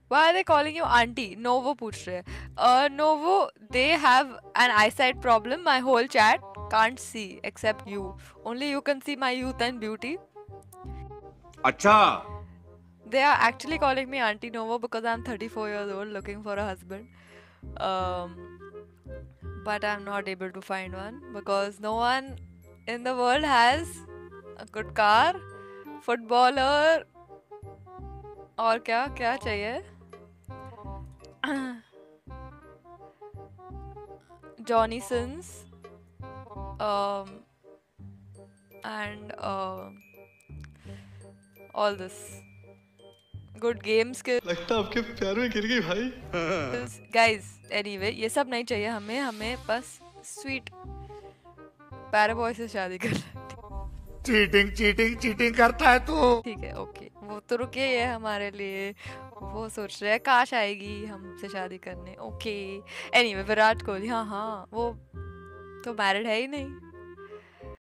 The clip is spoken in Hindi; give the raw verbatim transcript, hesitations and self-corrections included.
Why are they calling you auntie? Novo पूछ रहे हैं. Uh, Novo, they have an eyesight problem. My whole chat can't see except you. Only you can see my youth and beauty. अच्छा. They are actually calling me Auntie Novo because I'm thirty-four years old looking for a husband. Um, but I'm not able to find one because no one in the world has a good car, footballer, और क्या क्या चाहिए? Johnny Sins, um, and uh, all this good game skills. लगता आपके प्यार में गिर गई भाई. Guys, anyway, ये सब नहीं चाहिए हमें. हमें बस sweet पैराबॉय से शादी कर. चीटिंग चीटिंग चीटिंग करता है तू. ठीक है, ओके, वो तो रुके ये हमारे लिए. वो सोच रहे हैं काश आएगी हमसे शादी करने. ओके, एनीवे, विराट कोहली, हाँ हाँ, वो तो मैरिड है ही नहीं.